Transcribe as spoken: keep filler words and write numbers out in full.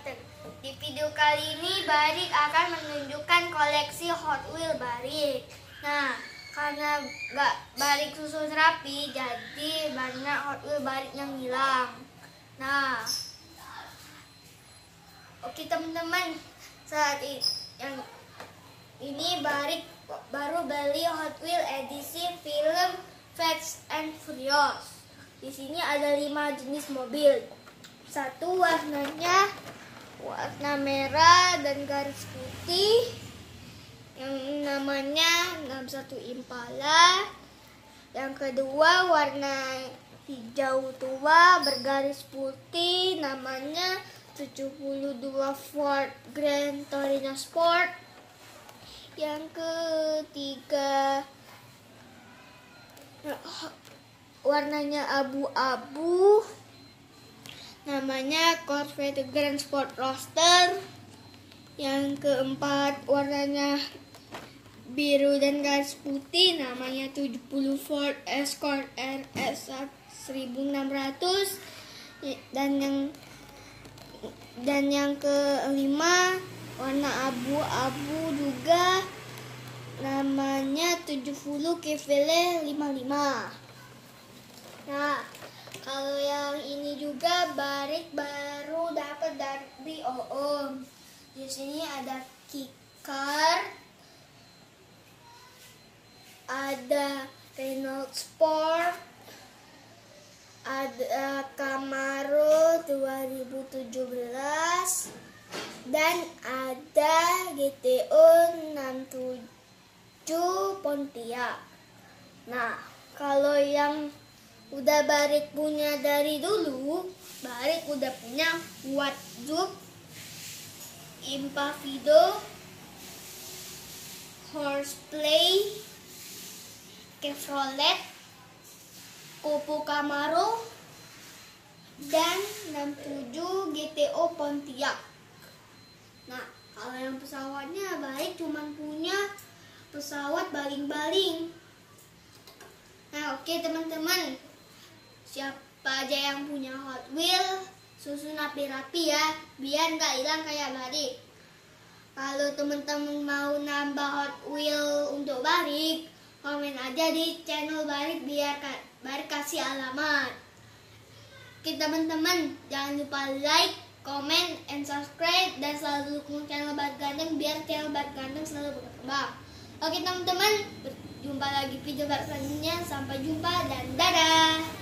wabarakatuh. Di video kali ini Barik akan menunjukkan koleksi Hot Wheels Barik. Nah, karena gak Barik susun rapi, jadi banyak Hot Wheels Barik yang hilang. Nah, oke teman-teman, saat ini, yang ini Barik baru beli Hot Wheels edisi film Fast and Furious. Di sini ada lima jenis mobil. Satu warnanya warna merah dan garis putih, yang namanya enam satu Impala. Yang kedua warna hijau tua bergaris putih, namanya tujuh puluh dua Ford Grand Torino Sport. Yang ketiga warnanya abu-abu, namanya Corvette Grand Sport Roadster. Yang keempat warnanya biru dan garis putih, namanya tujuh puluh Ford Escort R S seribu enam ratus. Dan yang dan yang kelima warna abu-abu juga, namanya tujuh puluh Chevrolet lima puluh lima. Nah, kalau yang ini juga Barik baru dapat dari Oom. Di sini ada kickcar, ada Renault Sport, ada Camaro dua ribu tujuh belas, dan ada G T O enam puluh tujuh Pontiac. Nah, kalau yang udah Barik punya dari dulu, Barik udah punya Wadzuk, Impavido, Horseplay, Chevrolet, Copo Camaro, dan enam puluh tujuh G T O Pontiac. Nah, kalau yang pesawatnya Barik cuma punya pesawat baling-baling. Nah, oke teman-teman, siapa aja yang punya Hot Wheels, susun rapi-rapi ya, biar nggak hilang kayak Barik. Kalau teman-teman mau nambah Hot Wheels untuk Barik, komen aja di channel Barik biar Barik kasih alamat. Oke teman-teman, jangan lupa like, comment, and subscribe, dan selalu dukung channel Barik Ganteng biar channel Barik Ganteng selalu berkembang. Oke teman-teman, berjumpa lagi video Barik selanjutnya. Sampai jumpa dan dadah.